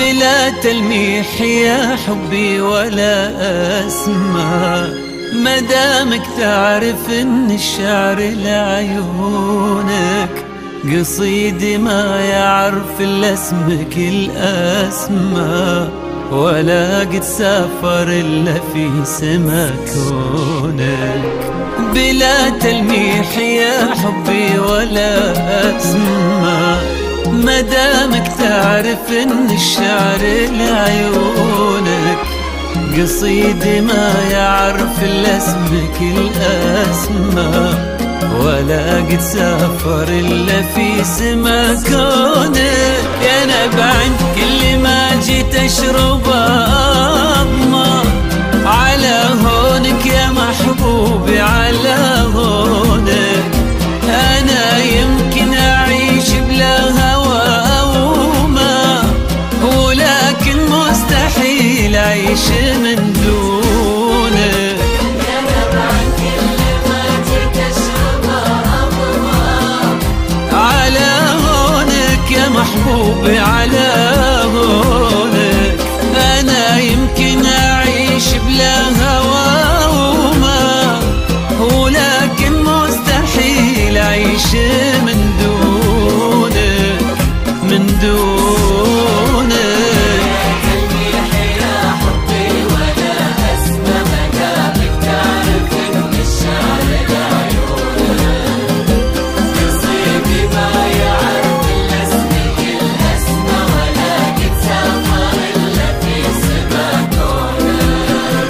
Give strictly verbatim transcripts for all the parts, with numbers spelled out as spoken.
بلا تلميح يا حبي ولا أسماء، مدامك تعرف ان الشعر لعيونك، قصيدي ما يعرف الا اسمك الأسماء، ولا قد سافر الا في سما كونك. بلا تلميح يا حبي ولا أسماء، مدامك تعرف ان الشعر لعيونك، قصيدي ما يعرف الا اسمك الأسماء، ولا قد سافر الا في سما كونك. يا نبع كل ما جيت اشرب اضمى على هونك يا محبوبي على هونك، انا يمكن اعيش بلا هوى او ما، ولكن مستحيل اعيش من دونك. يا نبع كل ما جيت اشرب اضمى على هونك يا محبوبي على هونك، انا يمكن اعيش بلا هوى وما، ولكن مستحيل اعيش من دونك من دونك. تلميح يا حبي ولا أسمى، مدامك تعرف إن الشعر لعيونك، قصيدي ما يعرف إلا اسمك الأسمى، ولا قد سافر إلا في سما كونك.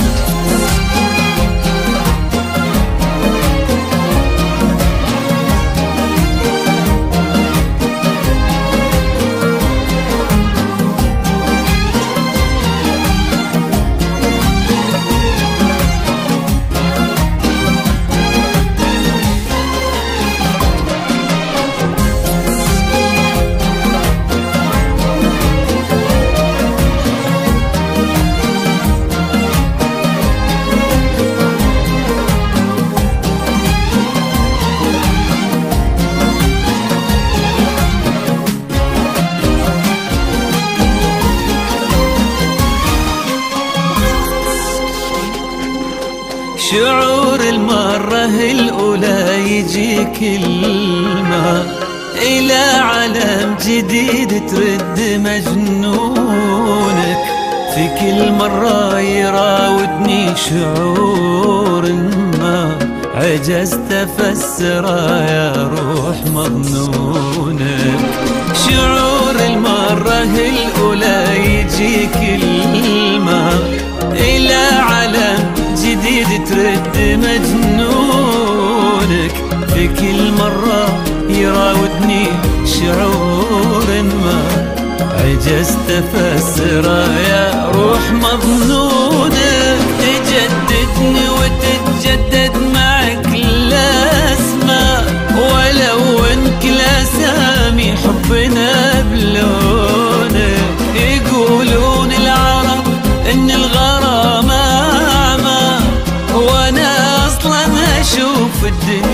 شعور المرة الأولى يجي كلمة إلى عالم جديد ترد مجنونك، في كل مرة يراودني شعور ما عجزت أفسره يا روح مظنونك. شعور المرة الأولى يجي كلمة إلى عالم جديد ترد مجنونك، في كل مرة يراودني شعور ما عجزت أفسره يا روح مظنونك. تجددني وتتجدد معك الأسماء، ولو ان كل أسامي حبنا بلونك. يقولون العرب ان الغرام أعمى، وانا اصلا اشوف الدنيا